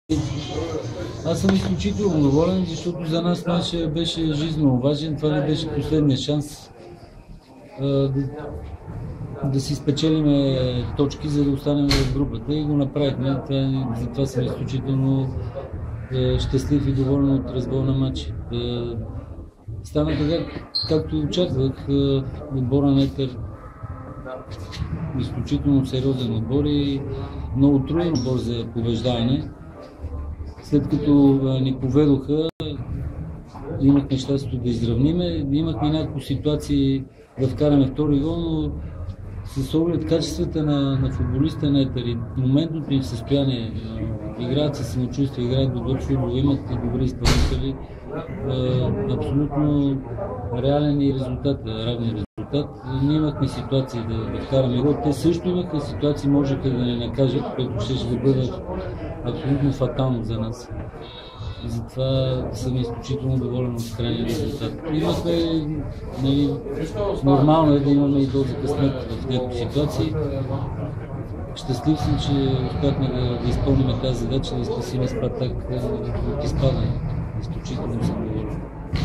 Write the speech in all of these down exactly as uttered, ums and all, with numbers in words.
Аз съм изключително доволен, защото за нас матчът беше жизненно важен. Това не беше последния шанс а, да, да си спечелиме точки, за да останем в групата и го направихме. Това, затова съм изключително а, щастлив и доволен от разбора на матча. Стана така, както очаквах. Отбора на Етър изключително сериозен отбор и много труден отбор за побеждаване. След като ни поведоха, имахме щастието да изравниме. Имахме няколко ситуации да вкараме втори гол, но с оглед качествата на, на футболиста на Етър и моментното им състояние, играят със самочувствие, играят добър футбол, имат и добри изпълнители, абсолютно реален и резултат, равен резултат. Ние имахме ситуации да, да вкараме гол. Те също имаха ситуации, можеха да не накажат, което ще, ще да бъде абсолютно фатално за нас. И затова съм изключително доволен от крайния резултат. Имахме, нали, нормално е да имаме и доза късмет в някакви ситуации. Щастлив съм, че успяхме да, да изпълним тази задача, да спасим Спартак от изпадане. Изключително съм доволен.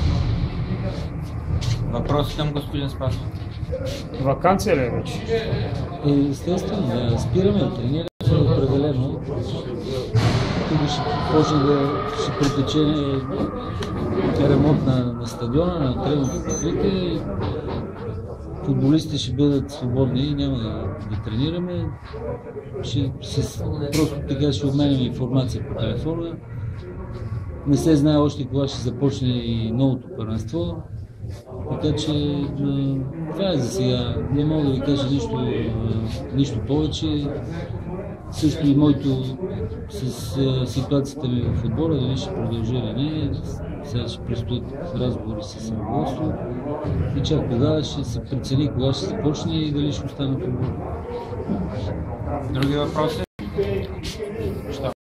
Въпрос към господин Спасов. Ваканция ли е вече? Естествено, да, спираме да тренираме определено. Тук ще почне да ще притече ремонт на, на стадиона, на тренерното покритие. Футболистите ще бъдат свободни и няма да, да тренираме. Ще, с, просто така ще обменяме информация по телефона. Не се знае още кога ще започне и новото първенство. Така че това е за сега. Не мога да ви кажа нищо, нищо повече. Също и моето с ситуацията ми в отбора, дали ще продължи или не. Сега ще предстоят разговори с ръководство и чак тогава ще се прецени кога ще започне и дали ще остане в отбора. Други въпроси?